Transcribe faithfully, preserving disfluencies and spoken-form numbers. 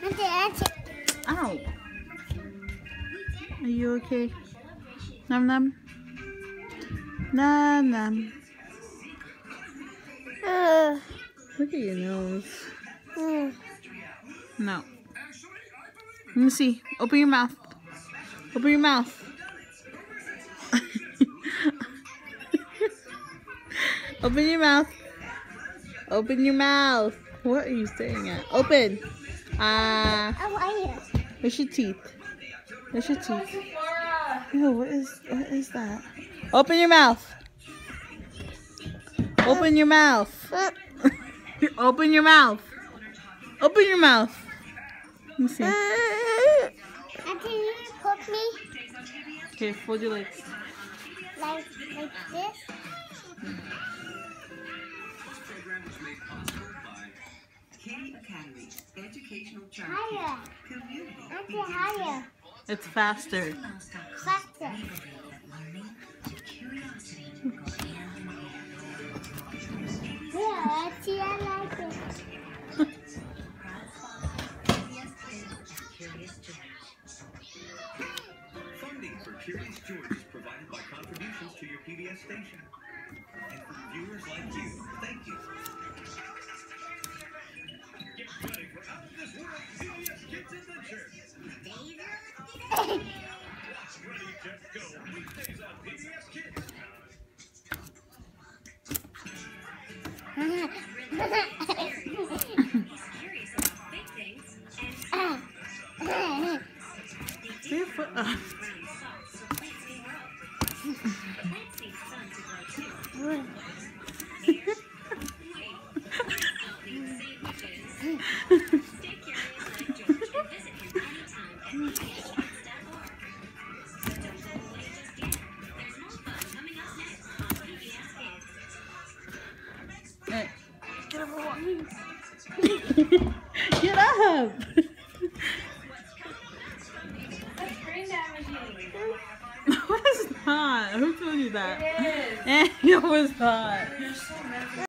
Auntie, auntie. Ow. Are you okay? Num num. Num num. Uh, Look at your nose. mm. No. Let me see. Open your mouth. Open your mouth. Open your mouth. Open your mouth. What are you staring at? Open. Ah. Uh, How are you? where's your teeth? Where's your teeth? Ew, what is what is that? Open your mouth. Open your mouth. Open your mouth. Open your mouth. Let me see. Auntie, you poke me Okay, fold your legs. like like this. Higher. Auntie, higher. It's faster. Faster. Yeah, Auntie, I like it. Funding for Curious George is provided by contributions to your P B S station. And for viewers like you, thank you. Get ready for Out of This World P B S Kids Adventure. Ready, just go. Weekdays on P B S Kids. Take your foot off. Hey, get up. Get up. No, it's not. Who told you that? It is. And it was not.